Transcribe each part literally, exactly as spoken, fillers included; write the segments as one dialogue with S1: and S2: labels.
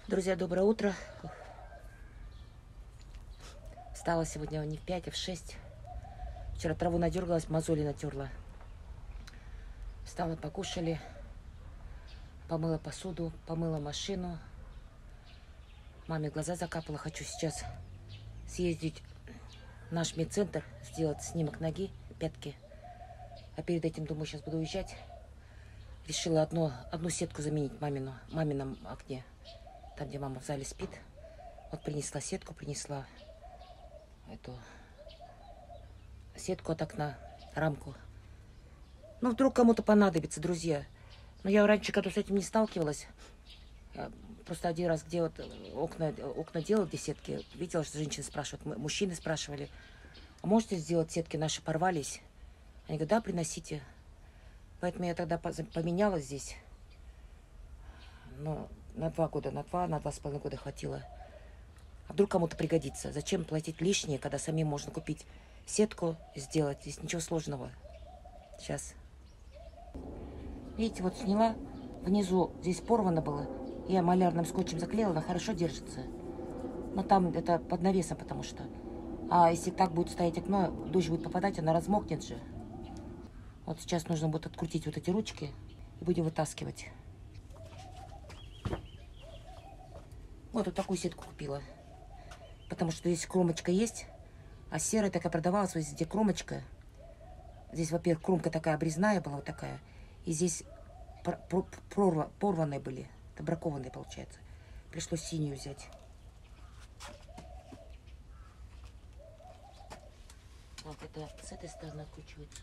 S1: Друзья, доброе утро. Встала сегодня не в пять, а в шесть. Вчера траву надергалась, мозоли натерла. Встала, покушали. Помыла посуду, помыла машину. Маме глаза закапала. Хочу сейчас съездить в наш медцентр, сделать снимок ноги, пятки. А перед этим, думаю, сейчас буду уезжать. Решила одну, одну сетку заменить мамину, мамином окне. Там, где мама в зале спит. Вот принесла сетку, принесла эту сетку от окна, рамку. Ну, вдруг кому-то понадобится, друзья. Но я раньше, когда с этим не сталкивалась, просто один раз, где вот окна, окна делала, где сетки, видела, что женщины спрашивают, мужчины спрашивали, а можете сделать сетки, наши порвались? Они говорят, да, приносите. Поэтому я тогда поменяла здесь. Ну, на два года, на два, на два с половиной года хватило. А вдруг кому-то пригодится? Зачем платить лишнее, когда самим можно купить сетку, сделать? Здесь ничего сложного. Сейчас. Видите, вот сняла. Внизу здесь порвано было. Я малярным скотчем заклеила, она хорошо держится. Но там это под навесом, потому что. А если так будет стоять окно, дождь будет попадать, она размокнет же. Вот сейчас нужно будет открутить вот эти ручки и будем вытаскивать. Вот, вот такую сетку купила. Потому что здесь кромочка есть, а серая такая продавалась, вот здесь где кромочка. Здесь, во-первых, кромка такая обрезная была, вот такая. И здесь прорва, порванные были, это бракованные, получается. Пришлось синюю взять. Вот это с этой стороны откручивается.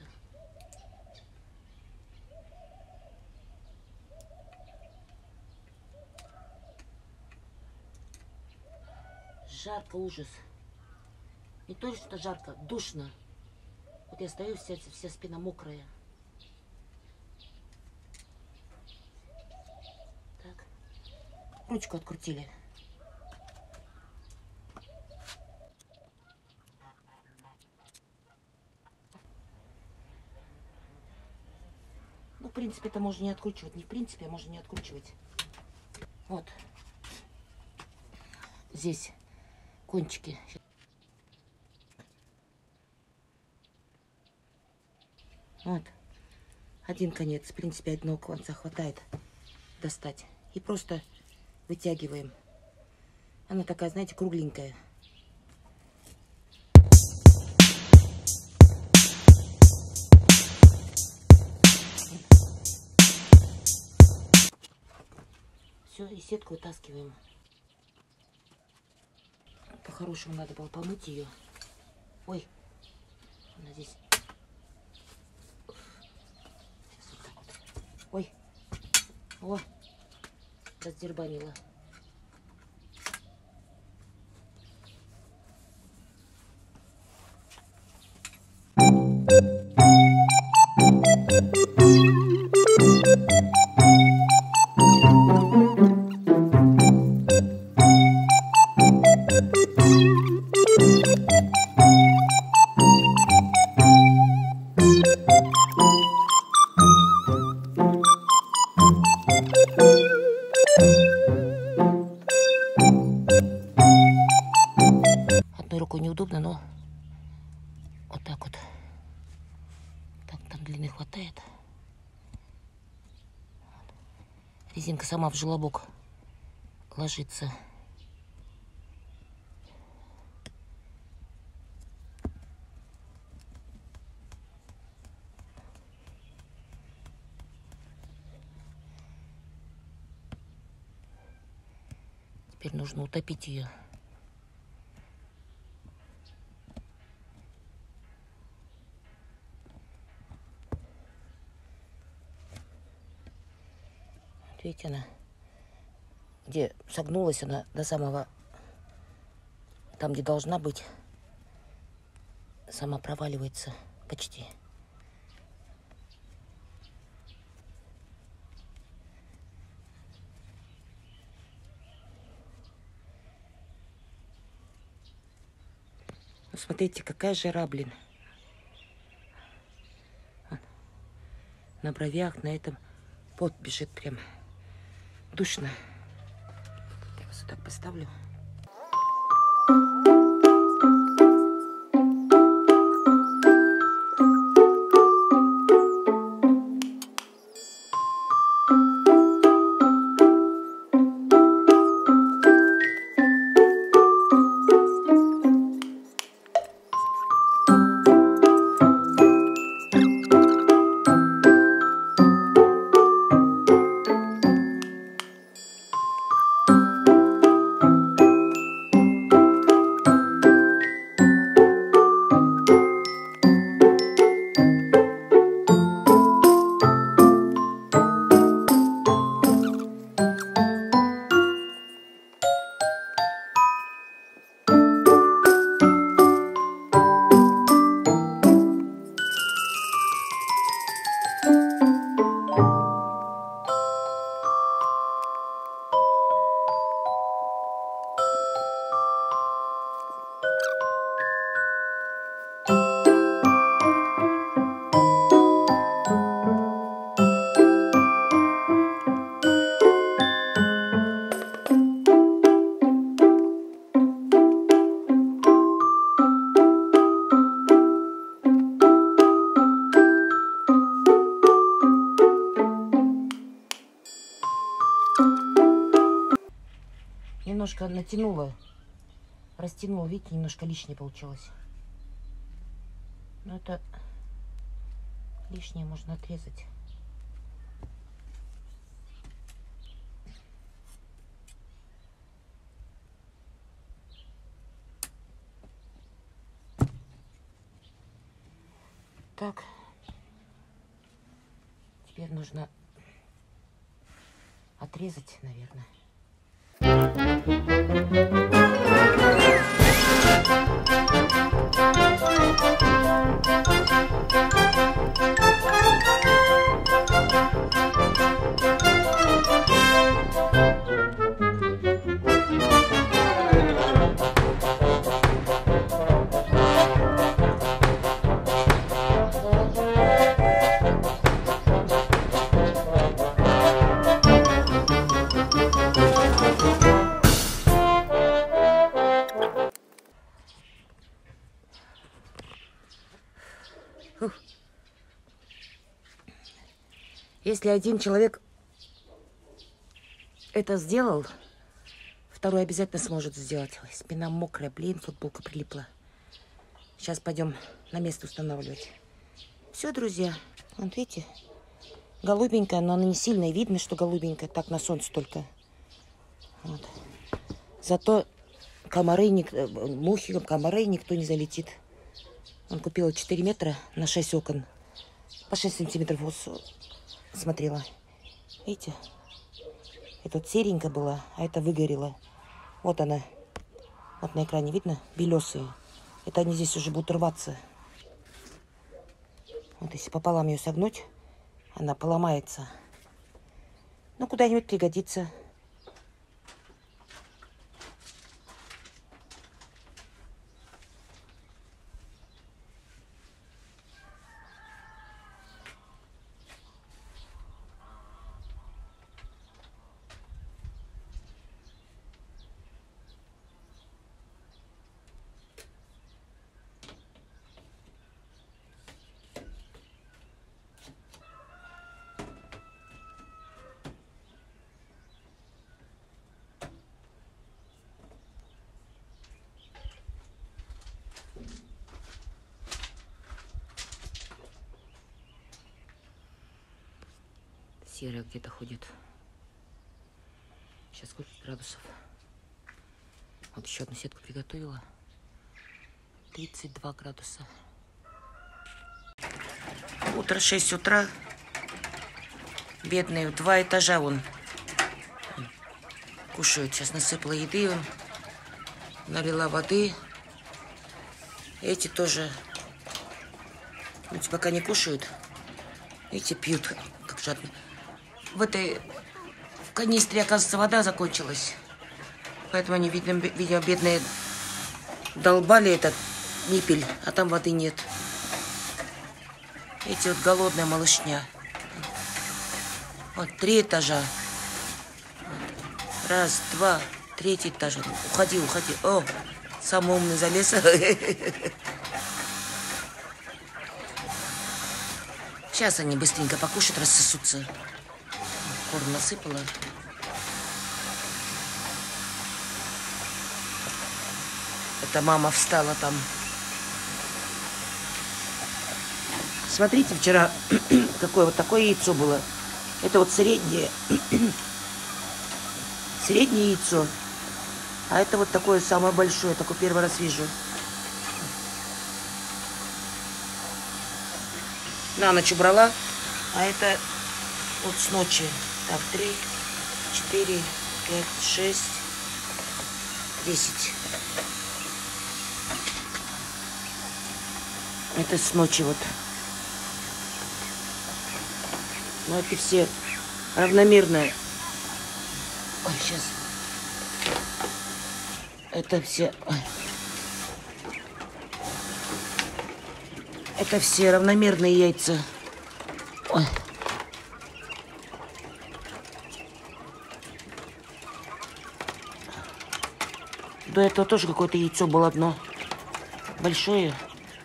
S1: Жарко, ужас. Не то, что жарко, душно. Вот я стою, вся, вся спина мокрая. Так. Ручку открутили. Ну, в принципе, это можно не откручивать. Не в принципе, а можно не откручивать. Вот. Здесь кончики. Вот. Один конец. В принципе, одного конца хватает достать. И просто вытягиваем. Она такая, знаете, кругленькая. Все, и сетку вытаскиваем. По-хорошему надо было помыть ее. Ой, она здесь. Сейчас вот так вот. Ой, о, раздербанила. Одной рукой неудобно, но вот так вот. Так, там длины хватает. Резинка сама в желобок ложится. Теперь нужно утопить ее. Видите, она, где согнулась она до самого, там, где должна быть, сама проваливается почти. Ну, смотрите, какая жара, блин. На бровях, на этом пот бежит прям. Душно. вот так поставлю. Немножко натянула, растянула, видите, немножко лишнее получилось. Но это лишнее можно отрезать. Так, теперь нужно отрезать, наверное. Если один человек это сделал, второй обязательно сможет сделать. Ой, спина мокрая, блин, футболка прилипла. Сейчас пойдем на место устанавливать. Все, друзья, вот видите, голубенькая, но она не сильная. Видно, что голубенькая, так на солнце только. Вот. Зато комары, мухи, комары никто не залетит. Он купил четыре метра на шесть окон. По шесть сантиметров смотрела. Видите? Это вот серенькая была, а это выгорела. Вот она. Вот на экране видно? Белесые. Это они здесь уже будут рваться. Вот если пополам ее согнуть, она поломается. Ну, куда-нибудь пригодится. Серая где-то ходит. Сейчас сколько градусов? Вот еще одну сетку приготовила. тридцать два градуса. Утро, шесть утра. Бедные, в два этажа вон кушают. Сейчас насыпала еды, вон, налила воды. Эти тоже, эти пока не кушают. Эти пьют, как жадно. В этой в канистре, оказывается, вода закончилась. Поэтому они, видно, видимо, бедные, долбали этот ниппель, а там воды нет. Эти вот голодная малышня. Вот три этажа. Раз, два, Третий этаж. Уходи, уходи. О, самый умный залез. Сейчас они быстренько покушают, рассосутся. Корм насыпала. Это мама встала там. Смотрите, вчера какое вот такое яйцо было. Это вот среднее. Среднее яйцо. А это вот такое самое большое. Такое первый раз вижу. На ночь убрала. А это вот с ночи. Так, три, четыре, пять, шесть, десять. Это с ночи вот. Но это все равномерные. Ой, сейчас. Это все... Ой. Это все равномерные яйца. Ой. До этого тоже какое-то яйцо было одно. Большое.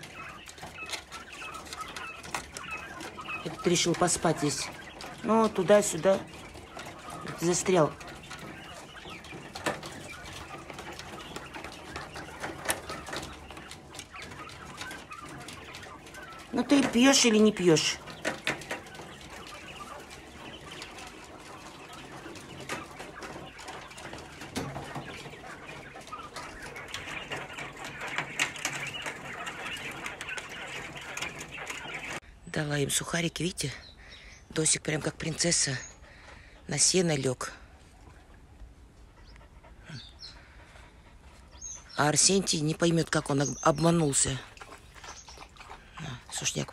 S1: Этот решил поспать здесь. Ну, туда-сюда. Застрял. Ну, ты пьешь или не пьешь? Дала им сухарики, видите? Досик прям как принцесса на сено лег. А Арсентий не поймет, как он обманулся. На, сушняк.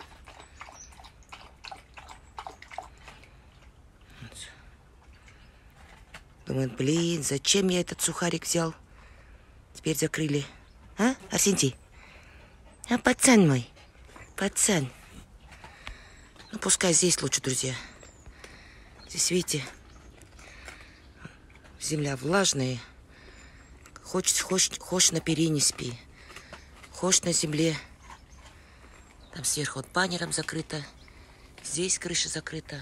S1: Думает, блин, зачем я этот сухарик взял? Теперь закрыли. А, Арсентий? А, пацан мой, пацан. Ну, пускай здесь лучше, друзья. Здесь, видите, земля влажная. Хочешь, хочешь, хочешь на перине спи. Хочешь на земле. Там сверху вот баннером закрыто. Здесь крыша закрыта.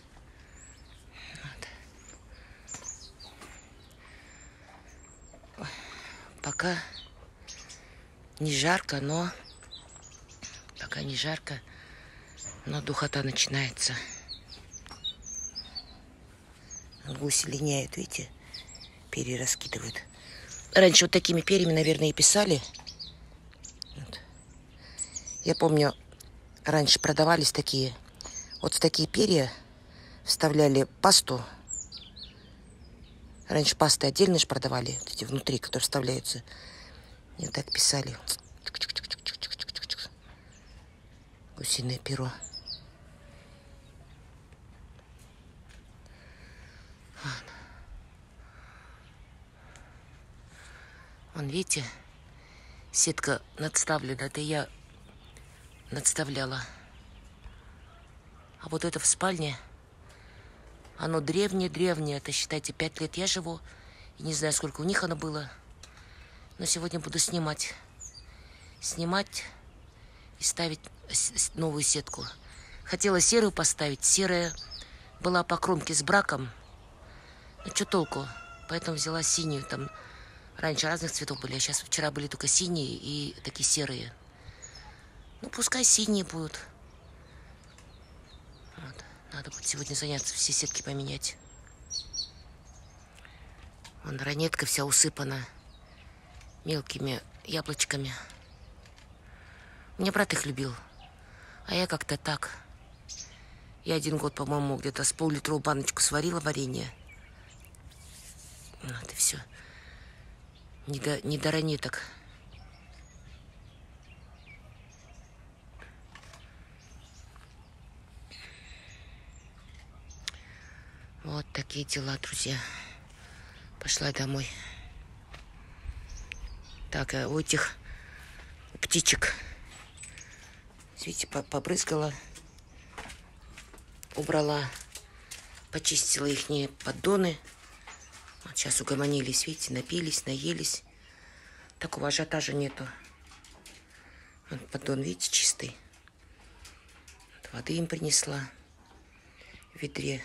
S1: Вот. Ой, пока не жарко, но... Пока не жарко, но духота начинается. Гуси линяют, видите? Перья раскидывают. Раньше вот такими перьями, наверное, и писали. Вот. Я помню, раньше продавались такие. Вот в такие перья вставляли пасту. Раньше пасты отдельно же продавали. Вот эти внутри, которые вставляются. И вот так писали. Гусиное перо. Вон, видите, сетка надставлена. Это я надставляла. А вот это в спальне. Оно древнее-древнее. Это, считайте, пять лет я живу. И не знаю, сколько у них оно было. Но сегодня буду снимать. Снимать и ставить новую сетку. Хотела серую поставить. Серая была по кромке с браком. Ну, что толку? Поэтому взяла синюю. Там раньше разных цветов были, а сейчас вчера были только синие и такие серые. Ну, пускай синие будут. Вот. Надо будет сегодня заняться, все сетки поменять. Вон ранетка вся усыпана мелкими яблочками. Мне брат их любил, а я как-то так. Я один год, по-моему, где-то с пол-литровую баночку сварила варенье. Вот и все. Не до, не до ранеток. Вот такие дела, друзья. Пошла домой. Так, а у этих птичек, видите, побрызгала, убрала, почистила их поддоны. Вот сейчас угомонились, видите, напились, наелись. Такого ажиотажа нету. Вот поддон, видите, чистый. Вот воды им принесла в ведре.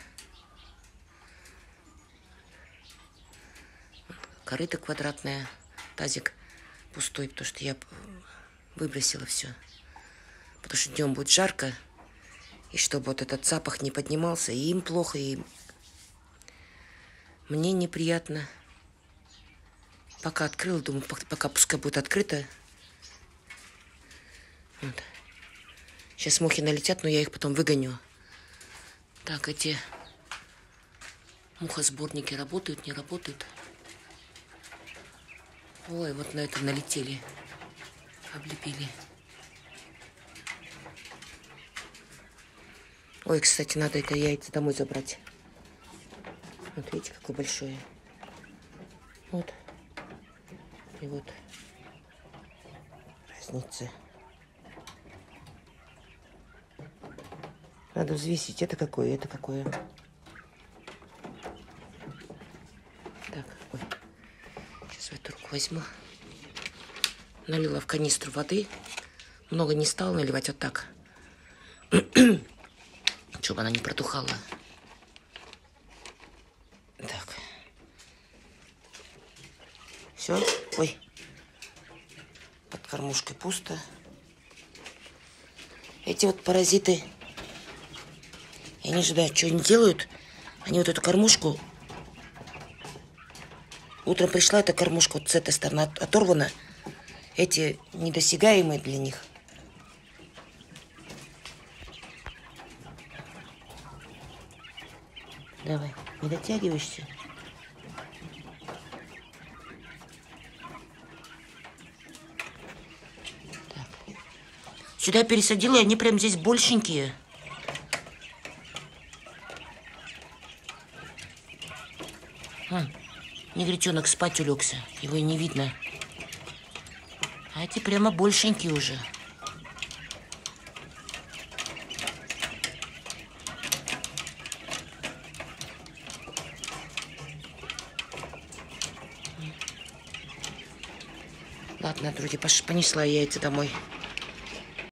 S1: Корыто квадратное, тазик пустой, потому что я выбросила все. Потому что днем будет жарко, и чтобы вот этот запах не поднимался, и им плохо, и мне неприятно. Пока открыла, думаю, пока пускай будет открыто. Вот. Сейчас мухи налетят, но я их потом выгоню. Так, эти мухосборники работают, не работают. Ой, вот на это налетели, облепили. Ой, кстати, надо это яйца домой забрать. Вот видите, какое большое. Вот. И вот разница. Надо взвесить. Это какое, это какое. Так, ой. Сейчас в эту руку возьму. Налила в канистру воды. Много не стала наливать, вот так. Чтобы она не протухала. Так. Все. Ой. Под кормушкой пусто. Эти вот паразиты, я не знаю, что они делают. Они вот эту кормушку... Утром пришла эта кормушка вот с этой стороны оторвана. Эти недосягаемые для них. Давай, не дотягиваешься? Так. Сюда пересадила, и они прям здесь большенькие. А, негритенок спать улегся, его и не видно. А эти прямо большенькие уже. Ладно, друзья, понесла яйца домой.